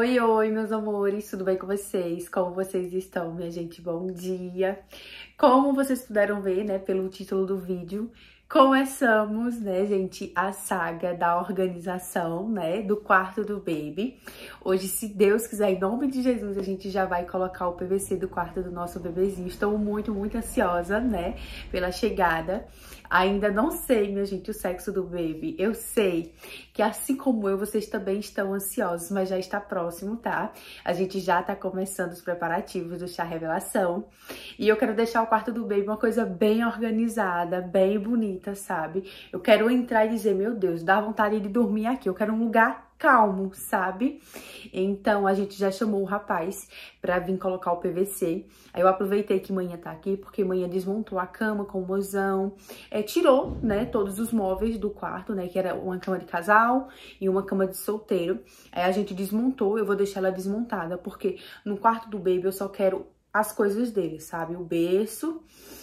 Oi, oi, meus amores, tudo bem com vocês? Como vocês estão, minha gente? Bom dia! Como vocês puderam ver, né, pelo título do vídeo, começamos, né, gente, a saga da organização, né, do quarto do baby. Hoje, se Deus quiser, em nome de Jesus, a gente já vai colocar o PVC do quarto do nosso bebezinho. Estou muito, muito ansiosa, né, pela chegada. Ainda não sei, minha gente, o sexo do baby. Eu sei que, assim como eu, vocês também estão ansiosos, mas já está próximo, tá? A gente já tá começando os preparativos do chá revelação. E eu quero deixar o quarto do baby uma coisa bem organizada, bem bonita, sabe? Eu quero entrar e dizer, meu Deus, dá vontade de dormir aqui. Eu quero um lugar calmo, sabe? Então, a gente já chamou o rapaz pra vir colocar o PVC. Aí eu aproveitei que manhã tá aqui, porque manhã desmontou a cama com o mozão. Tirou, né, todos os móveis do quarto, né, que era uma cama de casal e uma cama de solteiro. Aí a gente desmontou, eu vou deixar ela desmontada, porque no quarto do baby eu só quero as coisas dele, sabe? O berço,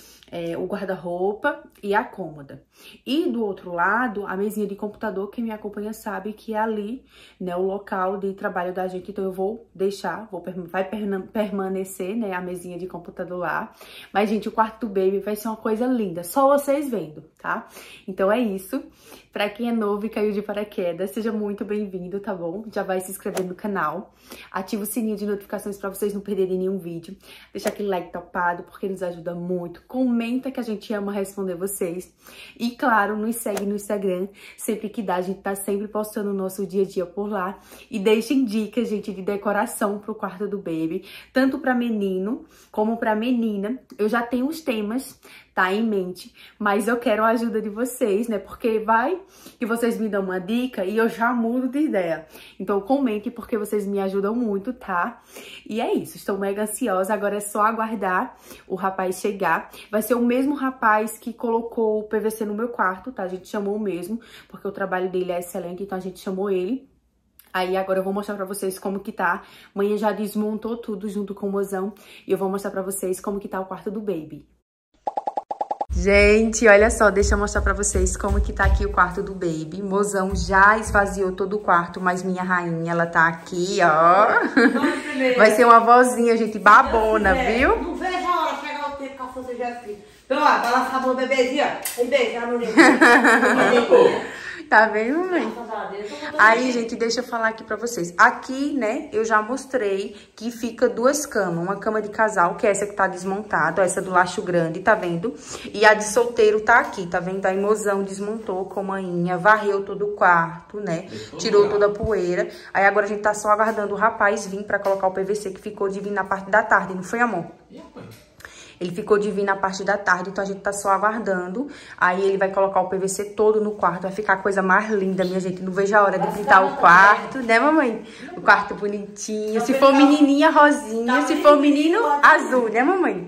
o guarda-roupa e a cômoda. E do outro lado, a mesinha de computador, quem me acompanha sabe que é ali, né, o local de trabalho da gente. Então eu vou deixar, vai permanecer, né, a mesinha de computador lá. Mas, gente, o quarto do baby vai ser uma coisa linda, só vocês vendo, tá? Então é isso. Pra quem é novo e caiu de paraquedas, seja muito bem-vindo, tá bom? Já vai se inscrever no canal, ativa o sininho de notificações pra vocês não perderem nenhum vídeo. Deixa aquele like topado, porque nos ajuda muito. Comenta que a gente ama responder vocês. E, claro, nos segue no Instagram. Sempre que dá, a gente tá sempre postando o nosso dia a dia por lá. E deixem dicas, gente, de decoração pro quarto do baby. Tanto pra menino como pra menina. Eu já tenho os temas, tá, em mente, mas eu quero a ajuda de vocês, né, porque vai que vocês me dão uma dica e eu já mudo de ideia. Então comente, porque vocês me ajudam muito, tá? E é isso, estou mega ansiosa, agora é só aguardar o rapaz chegar. Vai ser o mesmo rapaz que colocou o PVC no meu quarto, tá? A gente chamou o mesmo, porque o trabalho dele é excelente, então a gente chamou ele. Aí agora eu vou mostrar pra vocês como que tá. Manhã já desmontou tudo junto com o mozão e eu vou mostrar pra vocês como que tá o quarto do baby. Gente, olha só, deixa eu mostrar pra vocês como que tá aqui o quarto do baby. Mozão já esvaziou todo o quarto, mas minha rainha, ela tá aqui, ó. Vai ser uma vozinha, gente, babona, viu? Não vejo a hora chegar o tempo com a força de assim. Então, ó, vai lavar a mão do bebezinho, ó. E beijar no leite. Tá vendo, mãe? Aí, gente, deixa eu falar aqui pra vocês. Aqui, né, eu já mostrei que fica duas camas. Uma cama de casal, que é essa que tá desmontada, essa do lacho grande, tá vendo? E a de solteiro tá aqui, tá vendo? Aí, mozão desmontou com manhinha, varreu todo o quarto, né? Tirou toda a poeira. Aí, agora a gente tá só aguardando o rapaz vir pra colocar o PVC, que ficou de vir na parte da tarde, não foi, amor? Ele ficou de vir na parte da tarde, então a gente tá só aguardando. Aí ele vai colocar o PVC todo no quarto, vai ficar a coisa mais linda, minha gente. Não vejo a hora de pintar o quarto, né, mamãe? O quarto bonitinho. Se for menininha, rosinha. Se for menino, azul, né, mamãe?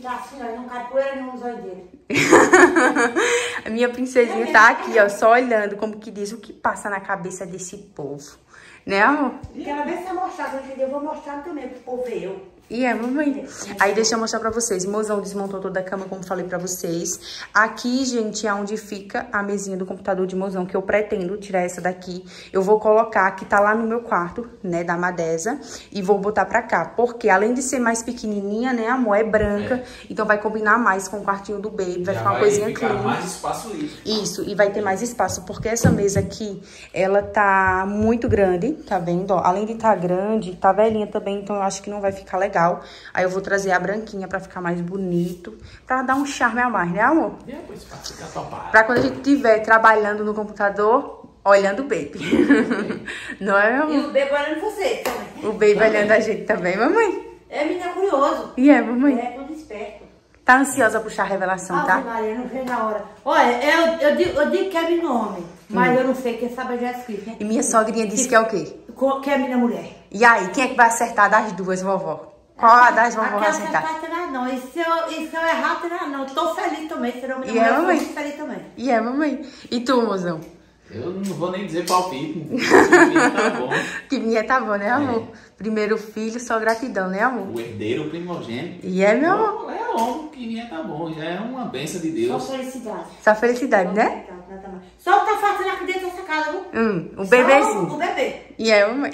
A minha princesinha tá aqui, ó, só olhando, como que diz, o que passa na cabeça desse povo. Né, amor? Quero ver se eu mostrar, entendeu? Eu vou mostrar também pro povo ver eu. E mamãe. Aí deixa eu mostrar pra vocês. Mozão desmontou toda a cama, como falei pra vocês. Aqui, gente, é onde fica a mesinha do computador de mozão, que eu pretendo tirar essa daqui. Eu vou colocar, que tá lá no meu quarto, né, da Madesa, e vou botar pra cá. Porque além de ser mais pequenininha, né, amor, é branca. Então vai combinar mais com o quartinho do baby. Vai ficar uma coisinha clean. Mais espaço livre. Isso, e vai ter mais espaço, porque essa mesa aqui, ela tá muito grande, tá vendo? Ó, além de tá grande, tá velhinha também, então eu acho que não vai ficar legal. Aí eu vou trazer a branquinha pra ficar mais bonito, pra dar um charme a mais, né, amor? Depois pra ficar topado. Pra quando a gente estiver trabalhando no computador, olhando o baby. Não é, meu amor? E o baby olhando você também. O baby olhando a gente também, mamãe? É, menina curioso. E mamãe? É, tudo esperto. Tá ansiosa pra puxar a revelação, tá? Maria, não vejo na hora. Olha, eu digo que é menino homem, mas eu não sei, quem sabe é Jesus Cristo, né? E minha sogrinha disse que é o quê? Que é menina mulher. E aí, quem é que vai acertar das duas, vovó? Qual a das vovó vai acertar? Não, e se eu errar, não. Eu tô feliz também, será menina mulher, mamãe? Eu tô feliz também. E mamãe? E tu, mozão? Eu não vou nem dizer palpite. Que tá bom. Que minha tá bom, né, amor? Primeiro filho, só gratidão, né, amor? O herdeiro primogênito. E meu amor? É homem, que minha tá bom. Já é uma bênção de Deus. Só felicidade. Só felicidade, né? Só o que tá faltando aqui dentro dessa casa, viu? O bebezinho. Só o bebê. E é mãe.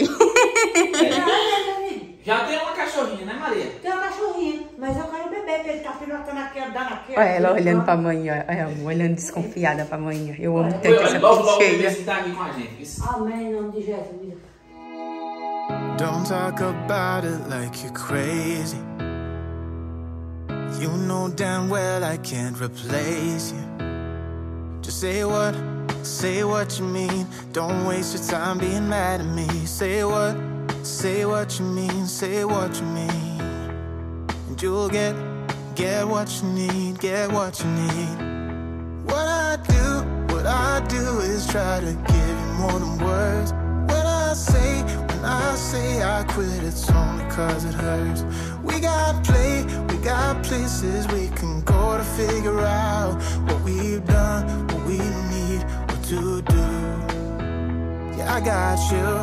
Já tem uma cachorrinha, né, Maria? Tem uma cachorrinha, mas eu quero o bebê, porque ele tá pilotando aqui, andando aqui. Olha ela olhando pra mãe, ó. Olhando desconfiada pra mãe. Eu amo tanto Olha, essa logo o cheia. bebezinho tá aqui com a gente. Isso. Amém, em nome de Jesus. Don't talk about it like you're crazy. You know damn well I can't replace you. Just say what you mean. Don't waste your time being mad at me. Say what you mean. Say what you mean. And you'll get what you need. Get what you need. What I do is try to give you more than words. When I say I quit, it's only cause it hurts. We got places we can go to figure out what we've done, what we need, what to do. Yeah, I got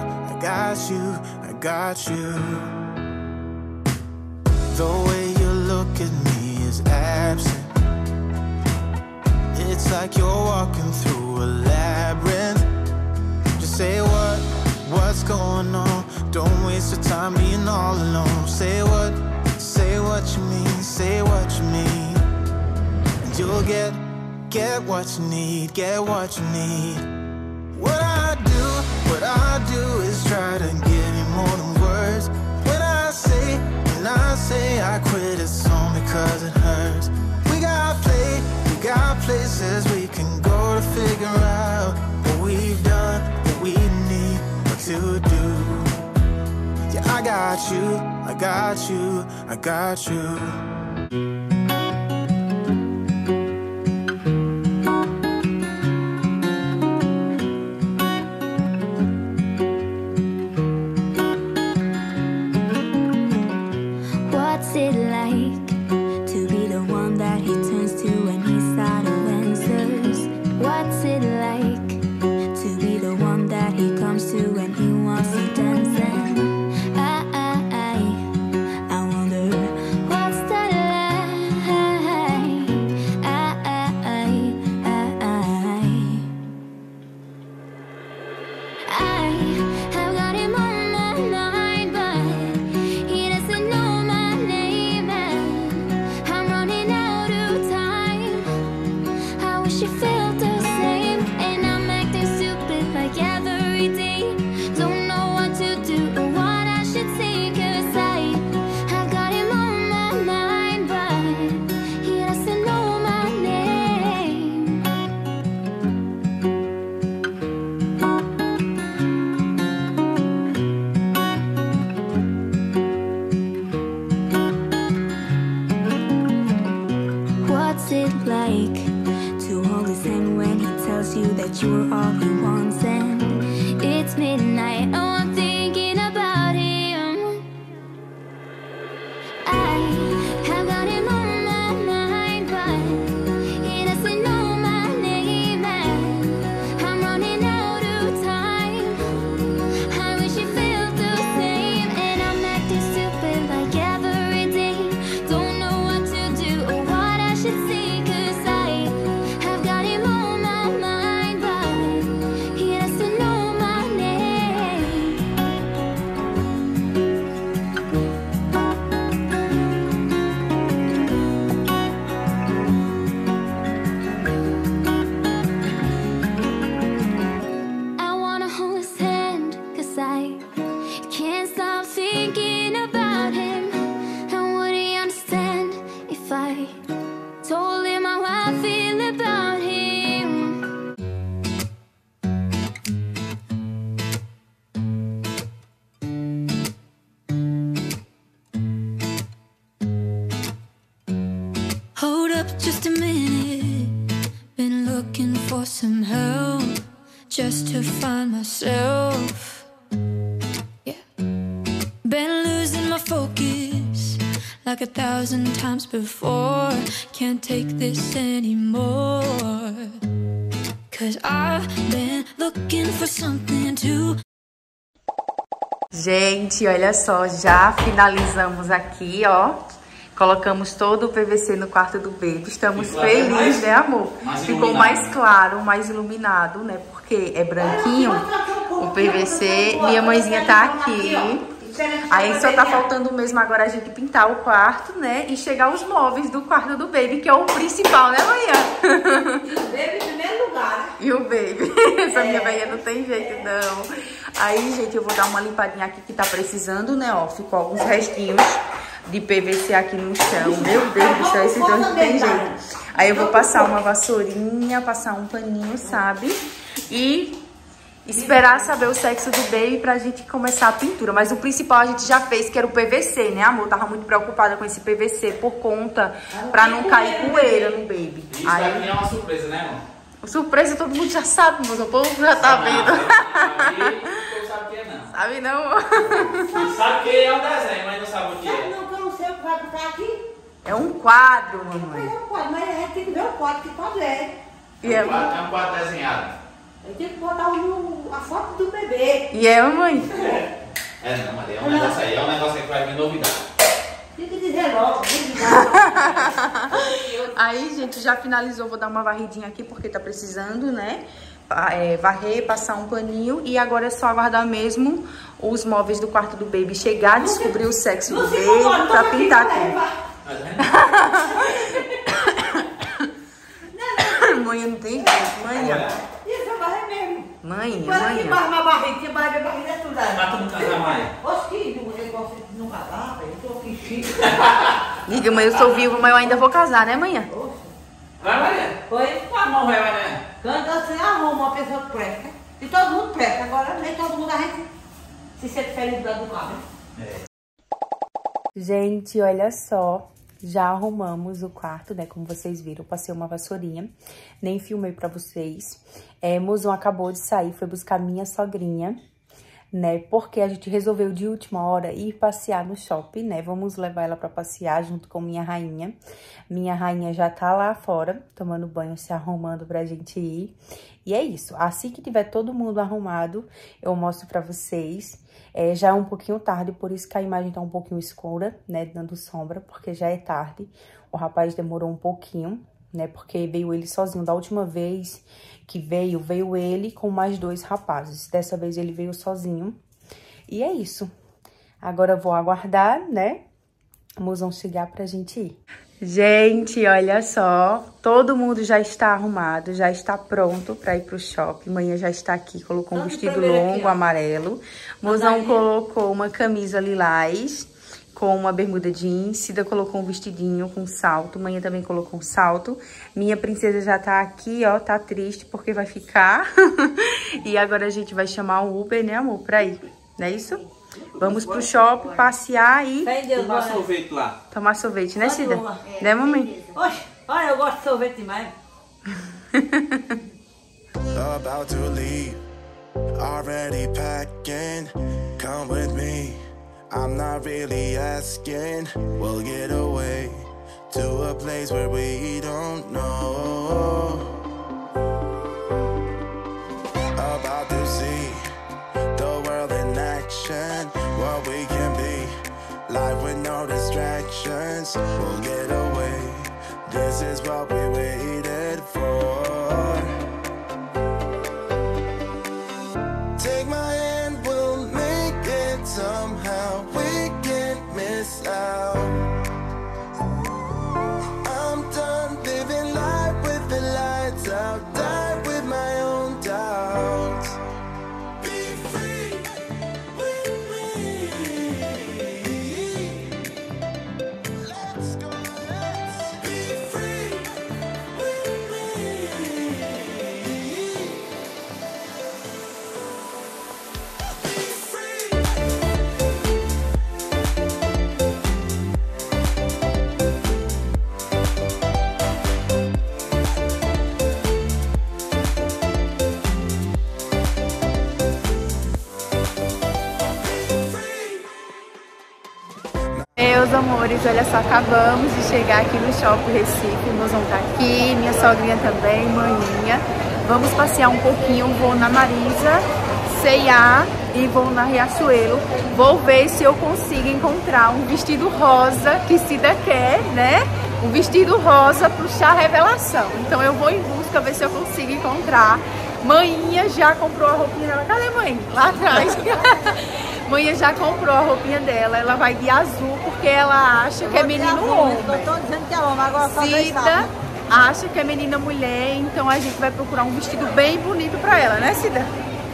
you. The way you look at me is absent. It's like you're walking through a labyrinth. Just say what's going on. Don't waste your time being all alone. Say what you mean. Say what you mean. And you'll get what you need. Get what you need. What I do is try to give you more than words. When I say I quit, it's only cause it hurts. We got places we can go to figure out what we've done, what we need, what to do. Yeah, I got you. What's it like to be the one that he turns to when he's out of answers? What's it like to be the one that he comes to when he wants to dance? And I wonder what's that like? I have got him on my mind, but he doesn't know my name, and I'm running out of time. I wish he felt the same, and I'm acting stupid like every day. Don't know what to do or what I should say, 'cause I've got him on my mind, but he doesn't know my name. What's it like to hold his hand when he tells you that you're all he wants? And it's midnight, oh, I'm thinking about him. I have got him on my mind, but he doesn't know my name, and I'm running out of time. I wish he felt the same, and I'm acting stupid like every day. Don't know what to do or what I should say, 'cause I've got him on my mind, but he doesn't know my name. I wanna hold his hand, 'cause I can't stop thinking about him. And would he understand if I told him how I feel about him? Hold up just a minute. Been looking for some help just to find myself. Yeah. Been losing my focus like 1,000 times before. Can't take this anymore. 'Cause I've been looking for something to. Gente, olha só, já finalizamos aqui, ó, Colocamos todo o PVC no quarto do baby. Estamos felizes, né, amor? Ficou mais claro, mais iluminado, né? Porque é branquinho o PVC. Minha mãezinha tá aqui. Aí só tá faltando mesmo agora a gente pintar o quarto, né? E chegar os móveis do quarto do baby, que é o principal, né, manhã? E o baby em primeiro lugar. E o baby. Essa minha velha não tem jeito, não. Aí, gente, eu vou dar uma limpadinha aqui que tá precisando, né, ó. Ficou alguns restinhos de PVC aqui no chão. Meu Deus do céu, esses dois não tem jeito. Aí eu vou passar uma vassourinha, passar um paninho, sabe? E esperar saber o sexo do baby pra gente começar a pintura. Mas o principal a gente já fez, que era o PVC, né, amor? Tava muito preocupada com esse PVC por conta, pra não cair poeira no baby. Isso daqui é uma surpresa, né, amor? Surpresa todo mundo já sabe, mas o povo já tá vendo. Não sabe o que é, não. Sabe não? Sabe que é um desenho, mas não sabe o que é. Não, que eu não sei o que vai botar aqui. É um quadro, Mas mamãe. é um quadro, mas a gente tem que ver o quadro, que quadro é. E É um quadro desenhado. Eu tenho que botar a foto do bebê. E é, mamãe? É, não, Maria, é um negócio aí. É um negócio aí que vai vir novidade. Tem que dizer logo, Aí, gente, já finalizou. Vou dar uma varridinha aqui, porque tá precisando, né? Varrer, passar um paninho. E agora é só aguardar mesmo os móveis do quarto do baby chegar, descobrir o sexo do baby pra pintar tudo. Mãe, não tem jeito, manhã. Isso é barra mesmo. Manhã, Quando que barra manhã. uma barriga, barra é tudo aí. Mas tu não casa mais. Oxe, que eu gosto de não casar, velho. Eu tô aqui chique. Liga, mãe, eu sou viva, mas eu ainda vou casar, né, manhã? Vai, Maria. Foi? A mão vai, né? Quando você arruma uma pessoa que presta, e todo mundo presta, agora nem todo mundo a gente se sente feliz do lado do carro. Gente, olha só. Já arrumamos o quarto, né? Como vocês viram, eu passei uma vassourinha. Nem filmei pra vocês. Mozão acabou de sair, foi buscar minha sogrinha, né? Porque a gente resolveu de última hora ir passear no shopping, né? Vamos levar ela pra passear junto com minha rainha. Minha rainha já tá lá fora, tomando banho, se arrumando pra gente ir. E é isso. Assim que tiver todo mundo arrumado, eu mostro pra vocês. Já é um pouquinho tarde, por isso que a imagem tá um pouquinho escura, né? Dando sombra, porque já é tarde. O rapaz demorou um pouquinho, né? Porque veio ele sozinho. Da última vez que veio ele com mais 2 rapazes. Dessa vez ele veio sozinho. E é isso. Agora eu vou aguardar, né? Vamos chegar pra gente ir. Gente, olha só. Todo mundo já está arrumado, já está pronto pra ir pro shopping. Manhã já está aqui, colocou um vestido longo, amarelo. Mozão colocou uma camisa lilás com uma bermuda jeans. Cida colocou um vestidinho com salto. Manhã também colocou um salto. Minha princesa já tá aqui, ó, tá triste porque vai ficar. E agora a gente vai chamar o Uber, né, amor, pra ir. Não é isso? Vamos pro shopping, passear e Tomar sorvete lá. tomar sorvete, né, Cida? Né, mamãe? Oxe, olha, eu gosto de sorvete demais. About to leave, already packing. Come with me, I'm not really asking. We'll get away to a place where we don't know. About to see the world in action, what we can be, life with no distractions. We'll get away, this is what we waited for. Take my hand, we'll make it somehow. We can't miss out. I'm done living life with the lights out. Die with my own doubts. Be free with me. Let's go, let's be free with me. Be free. Meus amores, olha só, acabamos de chegar aqui no Shopping Recife. O mozão tá aqui, minha sogrinha também, maninha. Vamos passear um pouquinho, vou na Marisa, C&A e vou na Riachuelo. Vou ver se eu consigo encontrar um vestido rosa que Cida quer, né? Um vestido rosa pro chá revelação. Então eu vou em busca, ver se eu consigo encontrar. Mãinha já comprou a roupinha dela. Cadê mãe? Lá atrás. Mãinha já comprou a roupinha dela. Ela vai de azul porque ela acha que é menino homem. Eu tô dizendo que é homem, agora só Cida acha que é menina mulher, então a gente vai procurar um vestido bem bonito pra ela, né, Cida?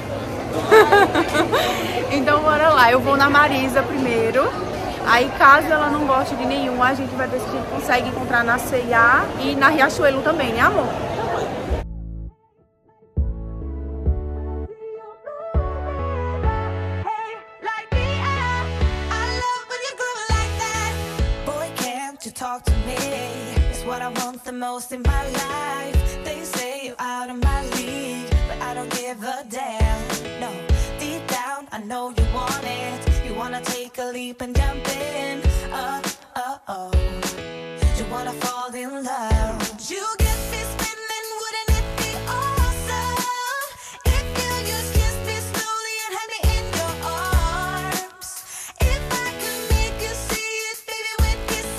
Então bora lá, eu vou na Marisa primeiro. Aí caso ela não goste de nenhum, a gente vai ver se a gente consegue encontrar na C&A e na Riachuelo também, né amor? Talk to me, it's what I want the most in my life. They say you're out of my league, but I don't give a damn. No, deep down I know you want it. You wanna take a leap and jump in. Oh, you wanna fall in love. You get me spinning, wouldn't it be awesome if you just kissed me slowly and had me in your arms? If I could make you see it, baby, with kiss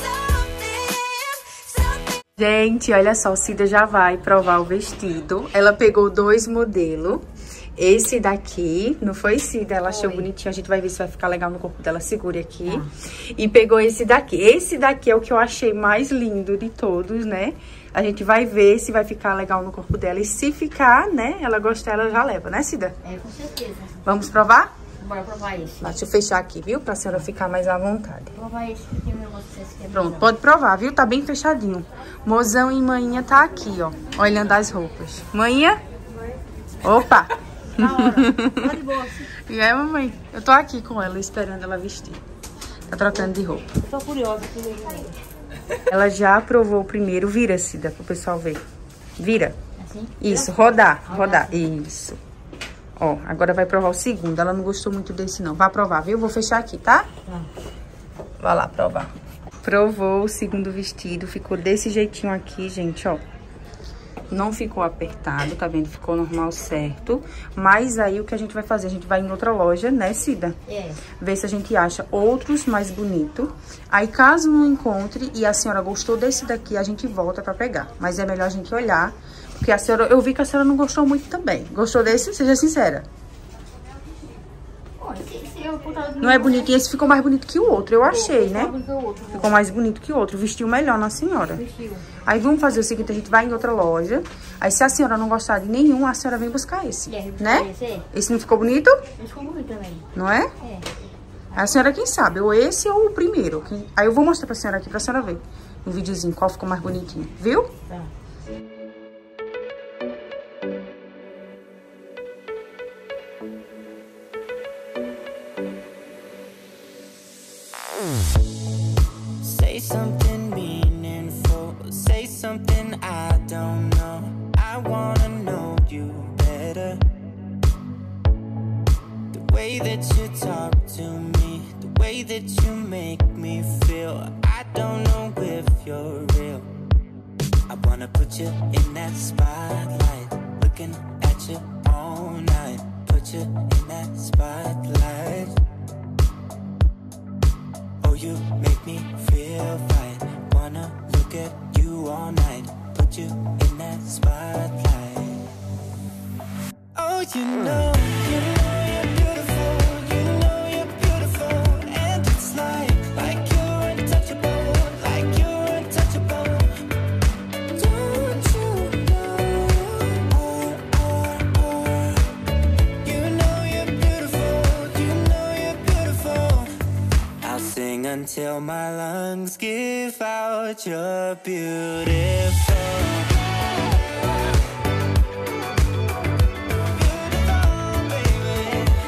something. Gente, olha só, Cida já vai provar o vestido. Ela pegou 2 modelos. Esse daqui, não foi, Cida? Ela achou bonitinho. A gente vai ver se vai ficar legal no corpo dela. Segure aqui. E pegou esse daqui. Esse daqui é o que eu achei mais lindo de todos, né? A gente vai ver se vai ficar legal no corpo dela. E se ficar, né? Ela gostar, ela já leva, né, Cida? É, com certeza. Vamos provar? Bora provar esse. Deixa eu fechar aqui, viu? Pra senhora ficar mais à vontade. Vou provar esse que tem um negócio desse que é Pronto, melhor. pode provar, viu? Tá bem fechadinho. Mozão e Maninha tá aqui, ó. Olhando as roupas. Maninha? Opa! Na hora. Tá de boa. E aí, mamãe? Eu tô aqui com ela, esperando ela vestir. Tá trocando de roupa. Tô curiosa. Ela já provou o primeiro. Vira, Cida, pro pessoal ver. Vira. Assim? Isso, rodar. Isso. Ó, agora vai provar o segundo. Ela não gostou muito desse, não. Vai provar, viu? Vou fechar aqui, tá? Vai lá provar. Provou o segundo vestido. Ficou desse jeitinho aqui, gente, ó. Não ficou apertado, tá vendo? Ficou normal, certo. Mas aí o que a gente vai fazer? A gente vai em outra loja, né, Cida? É. Ver se a gente acha outros mais bonitos. Aí, caso não encontre e a senhora gostou desse daqui, a gente volta pra pegar. Mas é melhor a gente olhar, porque a senhora, eu vi que a senhora não gostou muito também. Gostou desse? Seja sincera. Não é bonitinho? Esse ficou mais bonito que o outro, eu achei, né? Ficou mais bonito que o outro. Vestiu melhor na senhora. Vestiu. Aí vamos fazer o seguinte, a gente vai em outra loja. Aí se a senhora não gostar de nenhum, a senhora vem buscar esse, né? Esse não ficou bonito? Esse ficou bonito também. Não é? É. A senhora quem sabe, ou esse ou o primeiro. Aí eu vou mostrar pra senhora aqui, pra senhora ver. Um videozinho, qual ficou mais bonitinho, viu? Tá. Say something meaningful, say something I don't know. I wanna know you better. The way that you talk to me, the way that you make me feel, I don't know if you're real. I wanna put you in that spotlight, looking at you all night. Put you in that spotlight. Oh, you make me feel right. Wanna look at you all night. Put you in that spotlight. Oh, you know you're beautiful. You know you're beautiful. And it's like you're untouchable. Like you're untouchable. Don't you know? You know you're beautiful. You know you're beautiful. I'll sing until my lungs give out. You're beautiful. Beautiful, baby.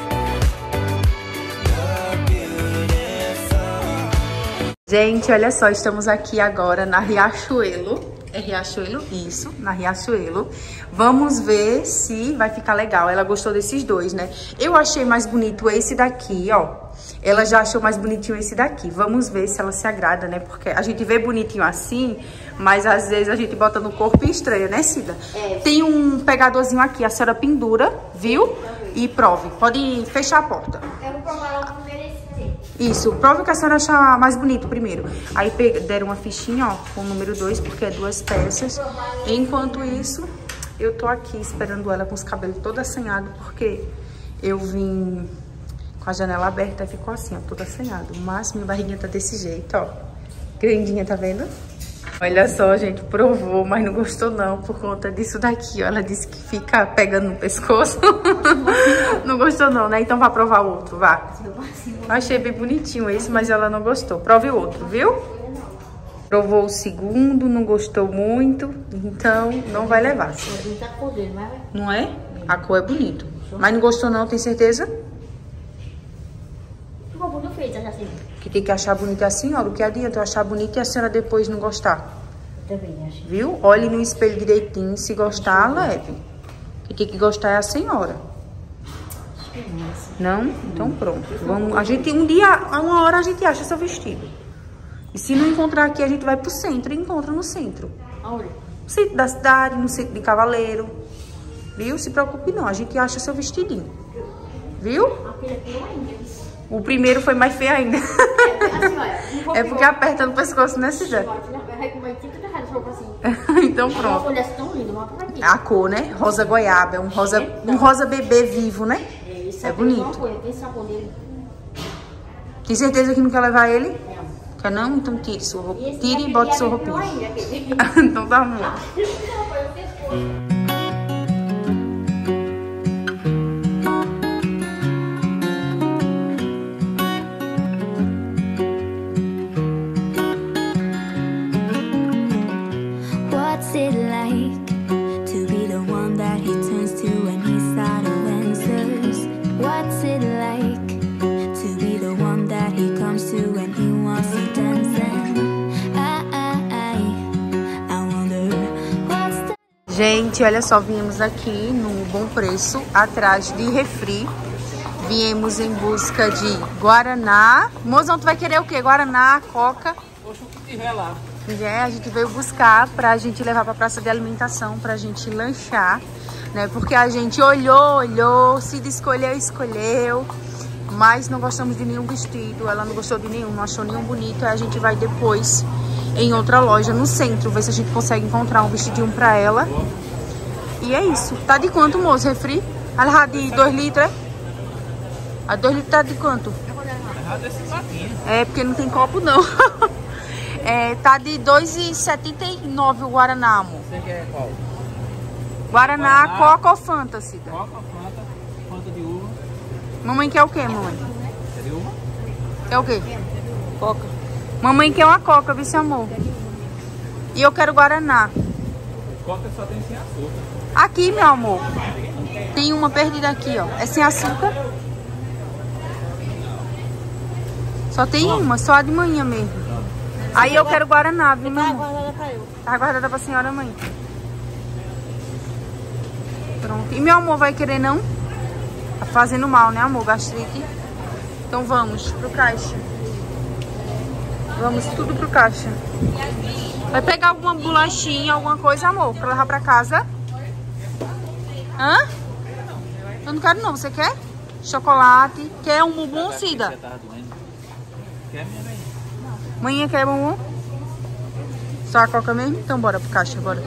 You're beautiful. Gente, olha só, estamos aqui agora na Riachuelo. É Riachuelo? Isso, na Riachuelo. Vamos ver se vai ficar legal. Ela gostou desses dois, né? Eu achei mais bonito esse daqui, ó. Ela já achou mais bonitinho esse daqui. Vamos ver se ela se agrada, né? Porque a gente vê bonitinho assim, mas às vezes a gente bota no corpo e estranha, né, Cida? É. Tem um pegadorzinho aqui, a senhora pendura, viu? e prove. Pode fechar a porta. Eu vou provar logo primeiro esse. Isso, prove que a senhora achar mais bonito primeiro. Aí deram uma fichinha, ó, com o número 2, porque é 2 peças. Enquanto isso, eu tô aqui esperando ela com os cabelos todos assanhados, porque eu vim com a janela aberta e ficou assim, ó, toda assanhada. Mas minha barriguinha tá desse jeito, ó. Grandinha, tá vendo? Olha só, gente, provou, mas não gostou não, por conta disso daqui, ó. Ela disse que fica pegando no pescoço. Não gostou não, né? Então vá provar o outro, vá. Achei bem bonitinho esse, mas ela não gostou. Prove o outro, viu? Provou o segundo, não gostou muito, então não vai levar. Não é? A cor é bonito. Mas não gostou não, tem certeza? Ficou bonito feito, assim. Que tem que achar bonito é a senhora. O que adianta eu achar bonito e a senhora depois não gostar? Também acho. Viu? Olhe no espelho direitinho. Se gostar, leve. Quem tem que gostar é a senhora. Não? Então pronto. Vamos, a gente, um dia, a uma hora a gente acha seu vestido. E se não encontrar aqui, a gente vai pro centro e encontra no centro. Aonde? No centro da cidade, no centro de Cavaleiro. Viu? Se preocupe não, a gente acha seu vestidinho. Viu? Aquele aqui não ainda. O primeiro foi mais feio ainda. Assim, olha. É porque aperta no pescoço, né, Cida? Então pronto. Olha, tão lindo, mostra pra mim. A cor, né? Rosa goiaba. É um rosa bebê vivo, né? É bonito. Tem sabor dele. Tem certeza que não quer levar ele? Quer não? Então tire sua roupa. Tire e bote sua roupinha. Então tá bom. What's it like to be the one that he turns to when he's out of answers? What's it like to be the one that he comes to when he wants to dance? And I wonder what's the... Gente, olha só, viemos aqui no Bom Preço, atrás de refri. Viemos em busca de Guaraná. Mozão, tu vai querer o quê? Guaraná, Coca? Poxa, o que tiver lá. A gente veio buscar pra gente levar pra praça de alimentação, pra gente lanchar, né? Porque a gente olhou, se escolheu, mas não gostamos de nenhum vestido, ela não gostou de nenhum, não achou nenhum bonito. Aí a gente vai depois em outra loja no centro, ver se a gente consegue encontrar um vestidinho pra ela. E é isso. Tá de quanto, moço, refri? Ela de 2 litros, é? A 2 litros tá de quanto? É, porque não tem copo, não. É, tá de 2,79 o Guaraná, amor. Você quer qual? Guaraná, Coca ou Fanta, Cida? Coca, Fanta de uva. Mamãe quer o quê, mamãe? Quer de uva? Quer o quê? Coca. Mamãe quer uma Coca, viu, amor? E eu quero Guaraná. Coca só tem sem açúcar. Aqui, meu amor. Tem uma perdida aqui, ó. É sem açúcar. Só tem uma, só a de manhã mesmo. Aí eu quero Guaraná, viu, meu amor? Tá guardada pra senhora, mãe. Pronto. E meu amor vai querer, não? Tá fazendo mal, né, amor? Gastrite. Então vamos pro caixa. Vamos tudo pro caixa. Vai pegar alguma bolachinha, alguma coisa, amor, pra levar pra casa? Hã? Eu não quero não, você quer? Chocolate. Quer um bumbum, Cida? Quer minha bem? Manhã quer bumbum? Só a Coca mesmo? Então bora pro caixa, bora.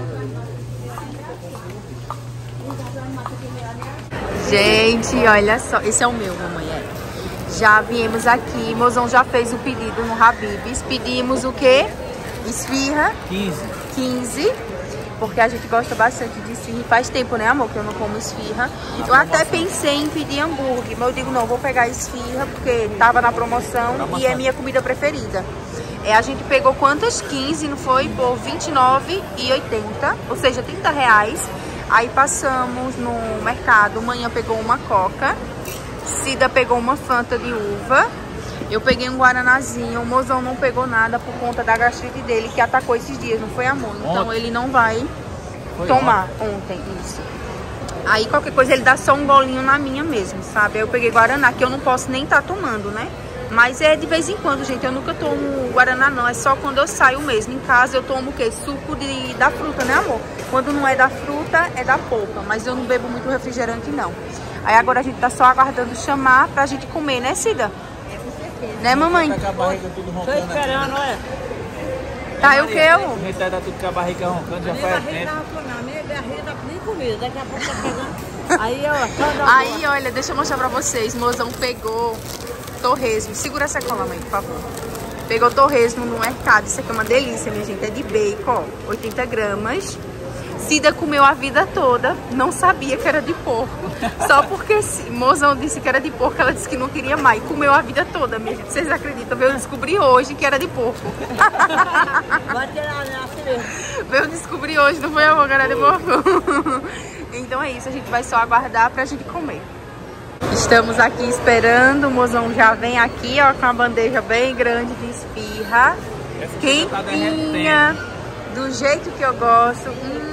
Gente, olha só. Esse é o meu, mamãe. É. Já viemos aqui. Mozão já fez o pedido no Habib's. Pedimos o quê? Esfirra. 15. Porque a gente gosta bastante de esfirra. Faz tempo, né, amor, que eu não como esfirra. Eu até pensei em pedir hambúrguer, mas eu digo, não, vou pegar esfirra porque tava na promoção e é minha comida preferida. A gente pegou quantas? 15, não foi? Por R$29,80, ou seja, R$30. Aí passamos no mercado, manhã pegou uma Coca, Cida pegou uma Fanta de uva, eu peguei um Guaranazinho, o mozão não pegou nada por conta da gastrite dele, que atacou esses dias, não foi, amor? Então ele não vai tomar ontem, isso. Aí qualquer coisa ele dá só um golinho na minha mesmo, sabe? Aí eu peguei Guaraná, que eu não posso nem estar tomando, né? Mas é de vez em quando, gente. Eu nunca tomo Guaraná, não. É só quando eu saio mesmo. Em casa eu tomo o quê? Suco da fruta, né, amor? Quando não é da fruta, é da polpa. Mas eu não bebo muito refrigerante, não. Aí agora a gente tá só aguardando chamar pra gente comer, né, Cida? Né, mamãe? Tá com a barriga tudo Tô roncando. esperando, olha. Tá, e o que, amor? A gente tá tudo com a barriga roncando já Minha faz barriga tempo. tava funcionando, minha barriga tá nem comida. Daqui a pouco tá pegando. Aí, ó, só dá Aí, olha, deixa eu mostrar pra vocês. Mozão pegou torresmo. Segura essa cola, mãe, por favor. Pegou torresmo no mercado. Isso aqui é uma delícia, minha gente. É de bacon, ó. 80 gramas. Cida comeu a vida toda. Não sabia que era de porco. Só porque Mozão disse que era de porco, ela disse que não queria mais. Comeu a vida toda, minha gente. Vocês acreditam? Veio descobrir hoje que era de porco. Vai tirar assim mesmo. Veio descobrir hoje, não foi, amor, que era de porco? Então é isso, a gente vai só aguardar pra gente comer. Estamos aqui esperando, o Mozão já vem aqui, ó, com uma bandeja bem grande de esfirra. Quentinha, do jeito que eu gosto.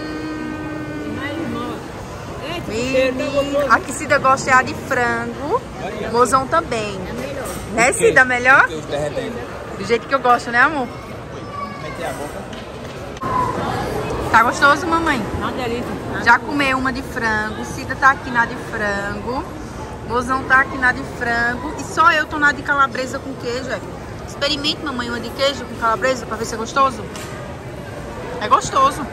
Menina, a que Cida gosta é a de frango, Mozão também. Né, Cida, melhor? Do jeito que eu gosto, né, amor? Meter a boca. Tá gostoso, mamãe? Uma delícia. Já comeu uma de frango, Cida tá aqui na de frango, Mozão tá aqui na de frango e só eu tô na de calabresa com queijo. Experimente, mamãe, uma de queijo com calabresa pra ver se é gostoso. É gostoso.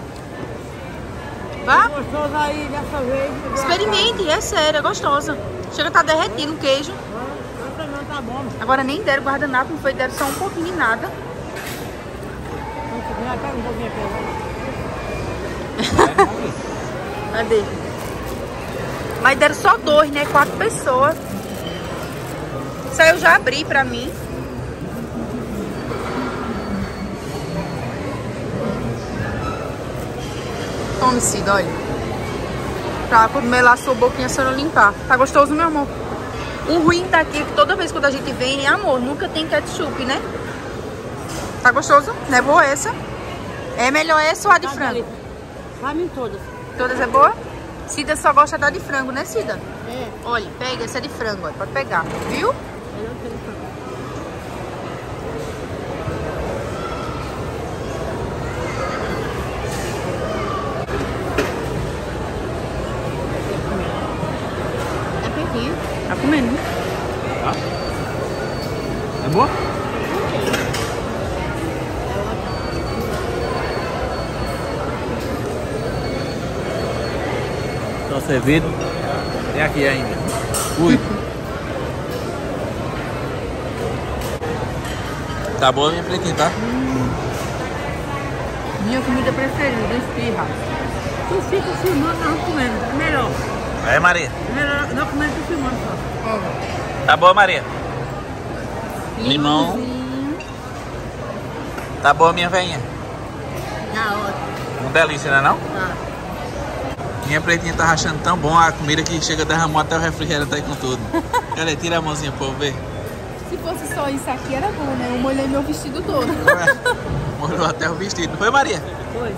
Vá? Gostoso aí dessa vez. Experimente, é sério, é gostoso. Chega a tá derretindo o queijo. Não tá bom. Agora nem deram guardanapo, não foi, deram só um pouquinho de nada. Já pega um pouquinho aqui. Cadê? Mas deram só 2, né? 4 pessoas. Isso aí eu já abri pra mim. Tome, Cida, olha. Pra comer lá a sua boquinha se eu não limpar. Tá gostoso, meu amor? O ruim tá aqui que toda vez quando a gente vem, amor, nunca tem ketchup, né? Tá gostoso? Não é boa essa? É melhor essa ou a de frango? Pra mim todas. Todas é boa? Cida só gosta da de frango, né, Cida? É. Olha, pega, essa é de frango, olha, pode pegar, viu? É pequinho. Tá comendo. É boa? Tá servido. Tem aqui ainda. Ui. Tá boa, minha pretinha, tá? Minha comida preferida, esfirra. Tu fica filmando, nós comendo. Melhor. Aí, Maria. Melhor, nós comendo tu filmando só. Tá boa, Maria? Limão. Tá boa, minha velhinha? Tá ótimo. Uma delícia, né não? Tá. Minha pretinha tá achando tão bom a comida que chega a derramar até o refrigerante aí com tudo. Cadê? Tira a mãozinha pro povo ver. Se fosse só isso aqui era bom, né? Eu molhei meu vestido todo. Molhou até o vestido. Não foi, Maria? Pois.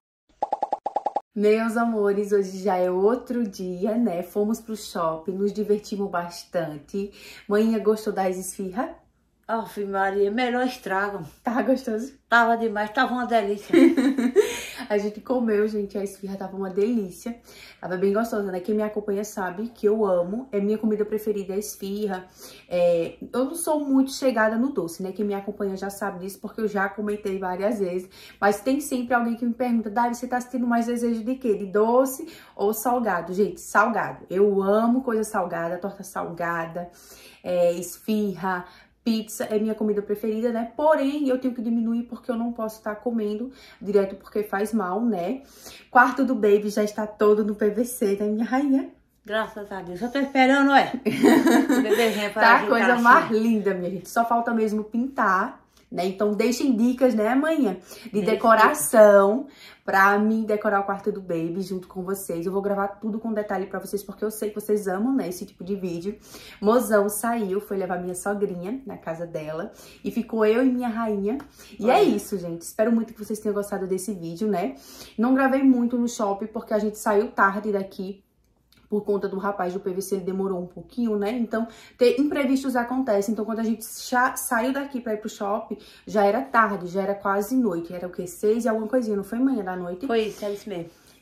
Meus amores, hoje já é outro dia, né? Fomos pro shopping, nos divertimos bastante. Mãinha gostou das esfirras? Ave Maria, melhor estragam. Tava gostoso? Tava demais, tava uma delícia. A gente comeu, gente, a esfirra tava uma delícia. Tava bem gostosa, né? Quem me acompanha sabe que eu amo. É minha comida preferida, a esfirra. Eu não sou muito chegada no doce, né? Quem me acompanha já sabe disso, porque eu já comentei várias vezes. Mas tem sempre alguém que me pergunta, Dari, você tá sentindo mais desejo de quê? De doce ou salgado? Gente, salgado. Eu amo coisa salgada, torta salgada, esfirra, pizza é minha comida preferida, né? Porém, eu tenho que diminuir porque eu não posso estar comendo direto porque faz mal, né? Quarto do baby já está todo no PVC, né, minha rainha? Graças a Deus. Eu tô esperando, o bebezinho para Tá a coisa mais linda, minha gente. Só falta mesmo pintar, né? Então, deixem dicas, né, amanhã, de decoração pra mim decorar o quarto do baby junto com vocês. Eu vou gravar tudo com detalhe pra vocês, porque eu sei que vocês amam, né, esse tipo de vídeo. Mozão saiu, foi levar minha sogrinha na casa dela e ficou eu e minha rainha. E é isso, gente. Espero muito que vocês tenham gostado desse vídeo, né? Não gravei muito no shopping, porque a gente saiu tarde daqui. Por conta do rapaz do PVC, ele demorou um pouquinho, né? Então, imprevistos acontecem. Então, quando a gente saiu daqui pra ir pro shopping, já era tarde, já era quase noite. Era o quê? 6 e alguma coisinha, não foi manhã da noite? Foi isso, é isso mesmo.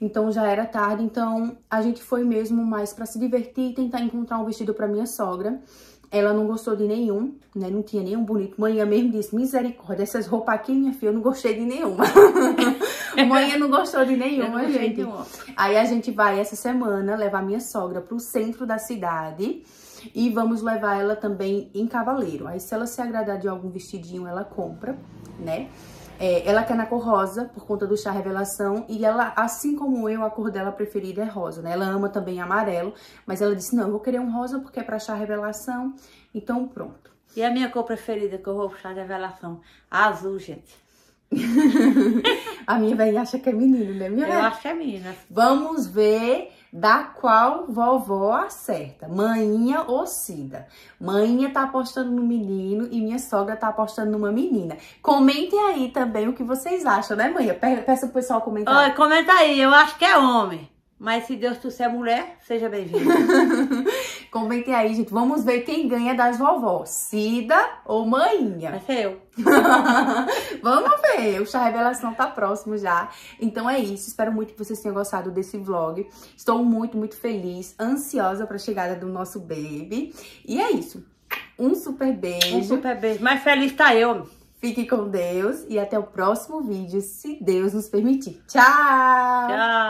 então já era tarde, então a gente foi mesmo mais pra se divertir e tentar encontrar um vestido pra minha sogra. Ela não gostou de nenhum, né? Não tinha nenhum bonito. Manhã mesmo disse, misericórdia, essas roupas aqui, minha filha, eu não gostei de nenhuma. Manhã não gostou de nenhuma, gente. Aí a gente vai essa semana levar minha sogra pro centro da cidade e vamos levar ela também em Cavaleiro. Aí se ela se agradar de algum vestidinho, ela compra, né? Ela quer na cor rosa, por conta do chá revelação, e ela, assim como eu, a cor dela preferida é rosa, né? Ela ama também amarelo, mas ela disse, não, eu vou querer um rosa porque é pra chá revelação, então pronto. E a minha cor preferida que eu vou puxar de revelação? Azul, gente. A minha velha acha que é menino, né, minha velha? Eu acho que é menina. Vamos ver da qual vovó acerta, Maninha ou Cida. Maninha tá apostando no menino e minha sogra tá apostando numa menina. Comentem aí também o que vocês acham, né, mãe? Peça pro pessoal comentar. Oi, comenta aí, eu acho que é homem. Mas se Deus trouxer mulher, seja bem-vindo. Comentem aí, gente. Vamos ver quem ganha das vovós, Cida ou Maninha. Vai ser eu. Vamos ver, o chá revelação tá próximo já. Então é isso, espero muito que vocês tenham gostado desse vlog. Estou muito, muito feliz, ansiosa pra chegada do nosso baby. E é isso, um super beijo. Um super beijo, mais feliz tá eu. Fique com Deus e até o próximo vídeo, se Deus nos permitir. Tchau! Tchau!